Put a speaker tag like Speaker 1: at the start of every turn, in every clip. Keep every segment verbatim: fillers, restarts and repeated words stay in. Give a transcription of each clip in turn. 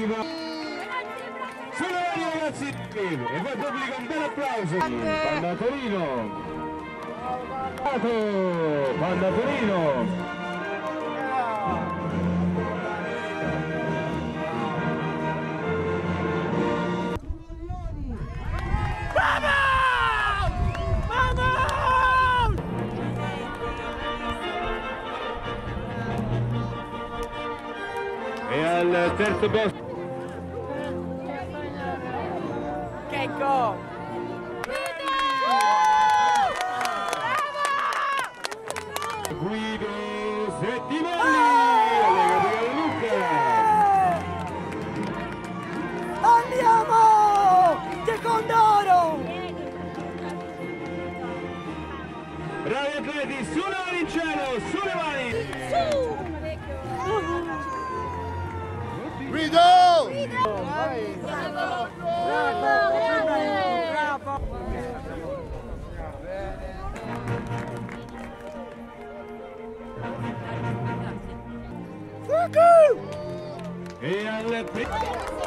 Speaker 1: arriva. Sulle mani ragazzi, e poi pubblica un bel applauso. Panda Torino. Panda Torino. E al terzo posto
Speaker 2: Checco!
Speaker 1: Guido Settimani, Lega di Lucca.
Speaker 2: Andiamo! Secondo oro!
Speaker 1: Bravi atleti, sulle mani in cielo, sulle mani!
Speaker 2: Su!
Speaker 3: Guido!
Speaker 2: Vai! Bravo! Bravo!
Speaker 1: E al primo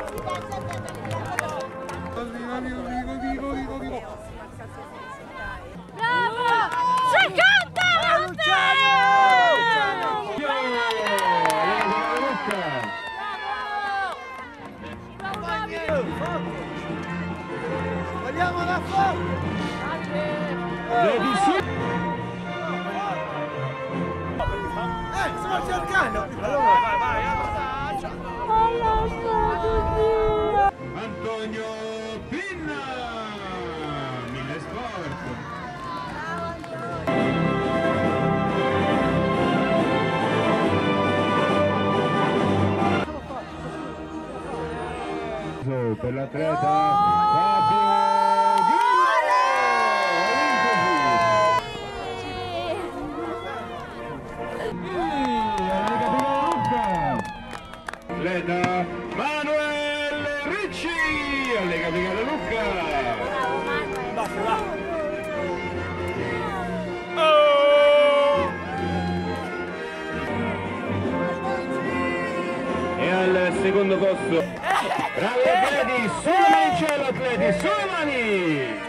Speaker 2: Bravo! Seconda! Luciano!
Speaker 3: Vogliamo la forza! Eh, stiamo cercando! Allora, vai, vai,
Speaker 1: Antonio Pinna, Mille Sport. Per l'atleta Fabio atleta Manuel Ricci, Lega Vigale Lucca.
Speaker 2: Basta, va!
Speaker 1: E al secondo posto, bravi atleti, sulle mani in cielo atleti, sulle mani!